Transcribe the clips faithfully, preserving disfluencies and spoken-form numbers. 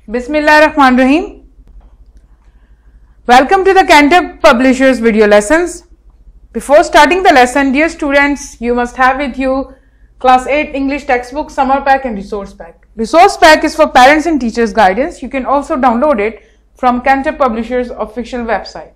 Bismillahirrahmanirrahim. Welcome to the Cantor Publishers video lessons. Before starting the lesson, dear students, you must have with you class eight English textbook, summer pack and resource pack. Resource pack is for parents and teachers guidance. You can also download it from Cantor Publishers official website.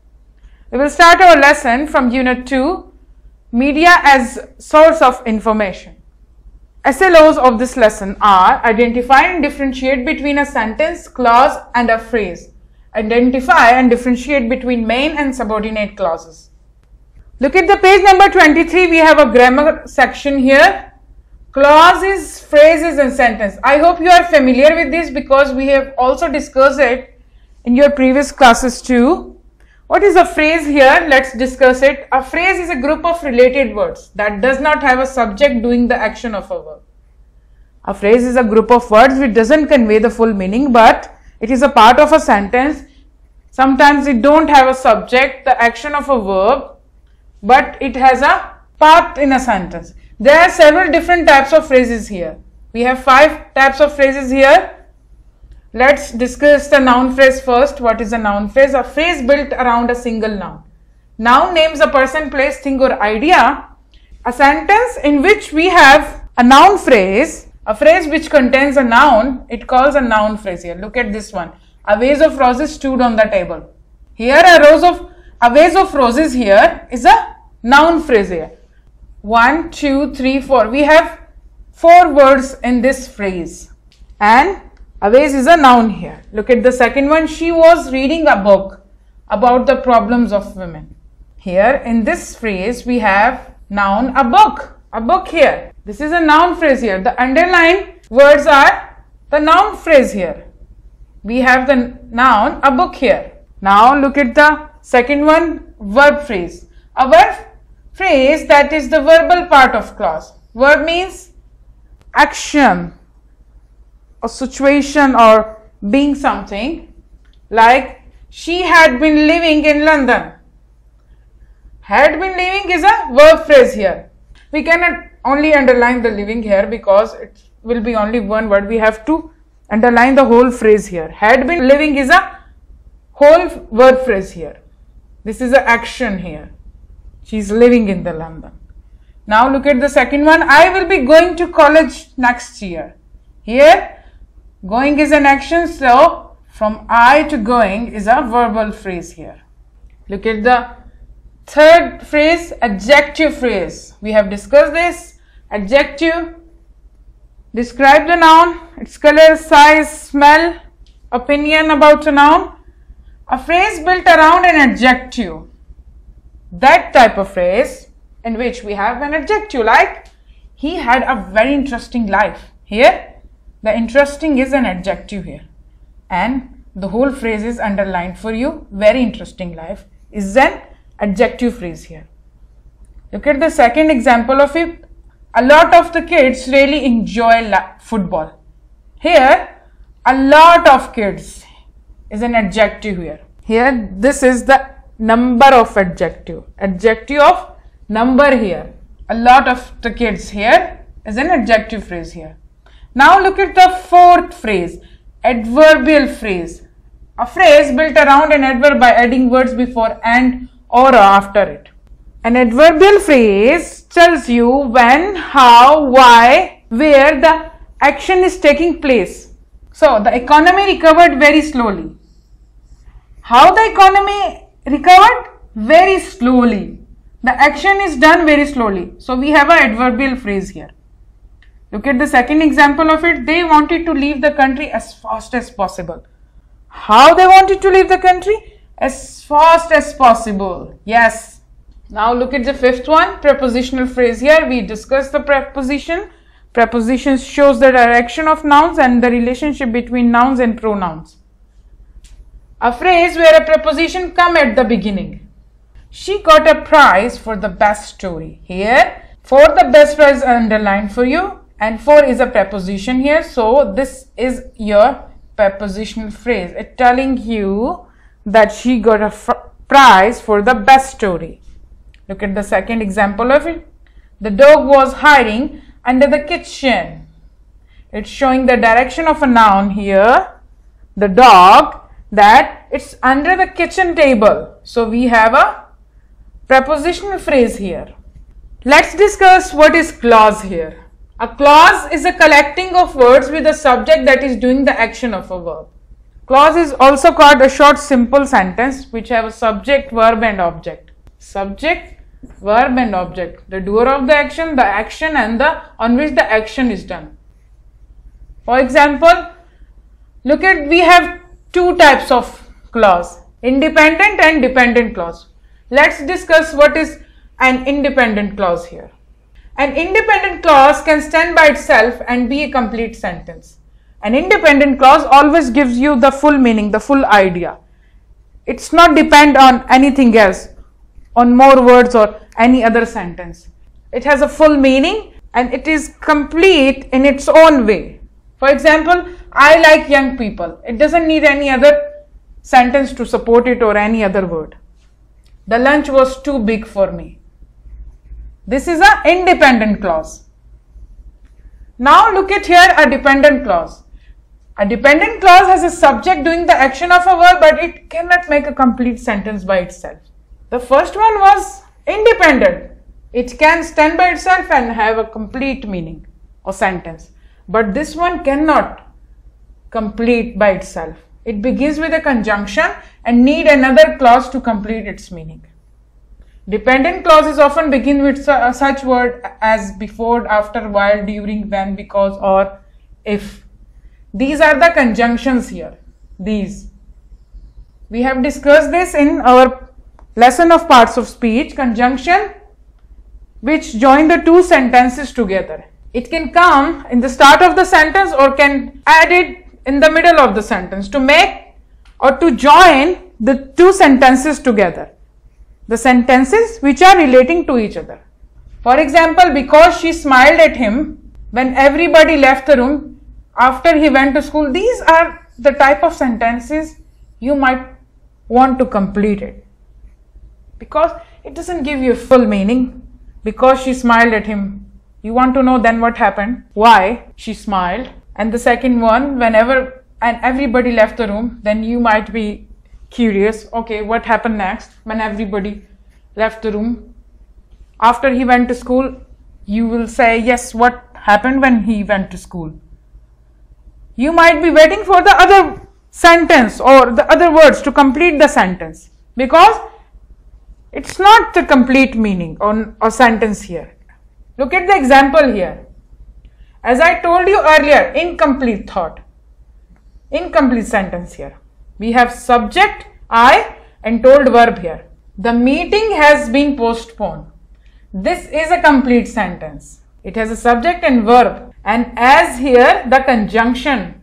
We will start our lesson from unit two, media as source of information. S L Os of this lesson are: identify and differentiate between a sentence, clause and a phrase. Identify and differentiate between main and subordinate clauses. Look at the page number twenty-three. We have a grammar section here. Clauses, phrases and sentence. I hope you are familiar with this because we have also discussed it in your previous classes too. What is a phrase here? Let's discuss it. A phrase is a group of related words that does not have a subject doing the action of a verb. A phrase is a group of words which doesn't convey the full meaning, but it is a part of a sentence. Sometimes it don't have a subject, the action of a verb, but it has a part in a sentence. There are several different types of phrases here. We have five types of phrases here. Let's discuss the noun phrase first. What is a noun phrase? A phrase built around a single noun. Noun names a person, place, thing or idea. A sentence in which we have a noun phrase, a phrase which contains a noun, it calls a noun phrase here. Look at this one. A vase of roses stood on the table. Here a rose of a vase of roses here is a noun phrase here. One, two, three, four. We have four words in this phrase. And a vase is a noun here. Look at the second one. She was reading a book about the problems of women. Here in this phrase we have noun a book. A book here. This is a noun phrase here. The underlined words are the noun phrase here. We have the noun a book here. Now look at the second one, verb phrase. A verb phrase that is the verbal part of clause. Verb means action, a situation or being something, like she had been living in London. Had been living is a verb phrase here. We cannot only underline the living here because it will be only one word. We have to underline the whole phrase here. Had been living is a whole verb phrase here. This is an action here. She is living in the London. Now look at the second one. I will be going to college next year. Here going is an action, so from I to going is a verbal phrase here. Look at the third phrase, adjective phrase. We have discussed this. Adjective, describe the noun, its color, size, smell, opinion about a noun. A phrase built around an adjective. That type of phrase in which we have an adjective, like he had a very interesting life. Here the interesting is an adjective here, and the whole phrase is underlined for you. Very interesting life is an adjective phrase here. Look at the second example of it. A lot of the kids really enjoy football. Here a lot of kids is an adjective here. Here this is the number of adjective. Adjective of number here. A lot of the kids here is an adjective phrase here. Now look at the fourth phrase, adverbial phrase. A phrase built around an adverb by adding words before and or after it. An adverbial phrase tells you when, how, why, where the action is taking place. So the economy recovered very slowly. How the economy recovered? Very slowly. The action is done very slowly. So we have an adverbial phrase here. Look at the second example of it. They wanted to leave the country as fast as possible. How they wanted to leave the country? As fast as possible. Yes. Now look at the fifth one, prepositional phrase. Here we discussed the preposition. Prepositions shows the direction of nouns and the relationship between nouns and pronouns. A phrase where a preposition come at the beginning. She got a prize for the best story. Here, for the best prize underlined for you. And for is a preposition here, so this is your prepositional phrase. It's telling you that she got a prize for the best story. Look at the second example of it. The dog was hiding under the kitchen. It's showing the direction of a noun here. the dog, that it's under the kitchen table. So we have a prepositional phrase here. Let's discuss what is clause here. A clause is a collecting of words with a subject that is doing the action of a verb. Clause is also called a short simple sentence which have a subject, verb and object. Subject, verb and object. The doer of the action, the action and the on which the action is done. For example, look at, we have two types of clause, independent and dependent clause. Let's discuss what is an independent clause here. An independent clause can stand by itself and be a complete sentence. An independent clause always gives you the full meaning, the full idea. It's not depend on anything else, on more words or any other sentence. It has a full meaning and it is complete in its own way. For example, I like young people. It doesn't need any other sentence to support it or any other word. The lunch was too big for me. This is an independent clause. Now look at here a dependent clause. A dependent clause has a subject doing the action of a verb, but it cannot make a complete sentence by itself. The first one was independent. It can stand by itself and have a complete meaning or sentence. But this one cannot complete by itself. It begins with a conjunction and need another clause to complete its meaning. Dependent clauses often begin with su such word as before, after, while, during, when, because, or, if. These are the conjunctions here. These. We have discussed this in our lesson of parts of speech. Conjunction which join the two sentences together. It can come in the start of the sentence or can add it in the middle of the sentence to make or to join the two sentences together. The sentences which are relating to each other. For example, because she smiled at him when everybody left the room after he went to school. These are the type of sentences you might want to complete it. Because it doesn't give you full meaning. Because she smiled at him. You want to know then what happened, why she smiled. And the second one, whenever and everybody left the room, then you might be curious, okay, what happened next when everybody left the room? After he went to school, you will say, yes, what happened when he went to school? You might be waiting for the other sentence or the other words to complete the sentence, because it's not the complete meaning or, or sentence here. Look at the example here. As I told you earlier, incomplete thought, incomplete sentence here. We have subject, I, and told verb here. The meeting has been postponed. This is a complete sentence. It has a subject and verb, and as here the conjunction.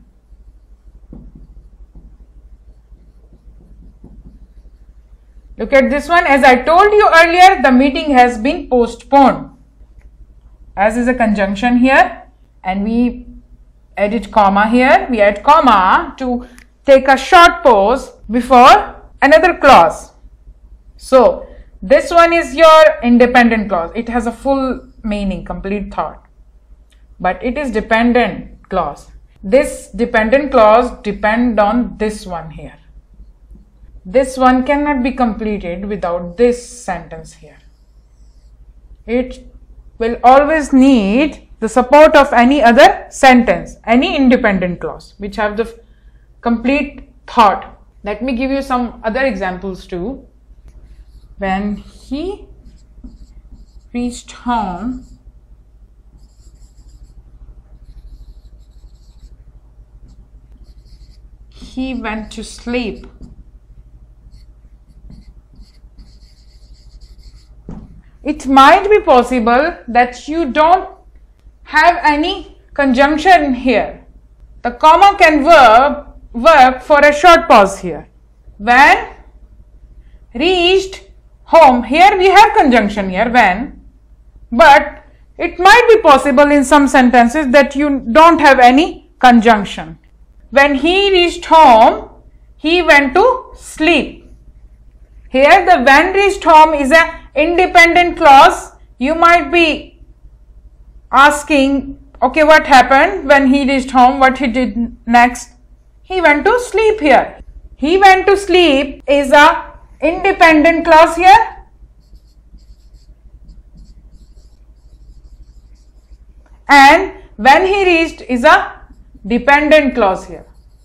Look at this one. As I told you earlier, the meeting has been postponed. As is a conjunction here, and we edit comma here. We add comma to take a short pause before another clause. So this one is your independent clause. It has a full meaning, complete thought, but it is dependent clause. This dependent clause depend on this one here. This one cannot be completed without this sentence here. It will always need the support of any other sentence, any independent clause which have the complete thought. Let me give you some other examples too. When he reached home, he went to sleep. It might be possible that you don't have any conjunction here. The comma can verb, work for a short pause here. When reached home, here we have conjunction here, when, but it might be possible in some sentences that you don't have any conjunction. When he reached home, he went to sleep. Here the when reached home is an independent clause. You might be asking, okay, what happened when he reached home, what he did next? He went to sleep here. He went to sleep is a independent clause here. And when he reached is a dependent clause here.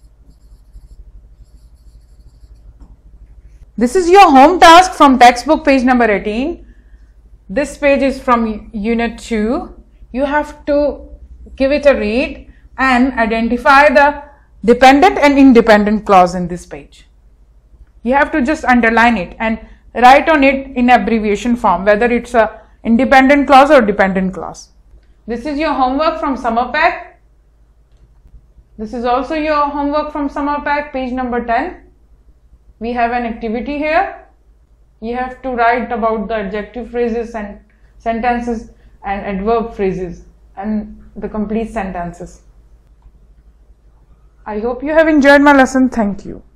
This is your home task from textbook page number eighteen. This page is from unit two. You have to give it a read and identify the dependent and independent clause in this page. You have to just underline it and write on it in abbreviation form, whether it's a independent clause or dependent clause. This is your homework from summer pack. This is also your homework from summer pack, page number ten. We have an activity here. You have to write about the adjective phrases and sentences and adverb phrases and the complete sentences. I hope you have enjoyed my lesson. Thank you.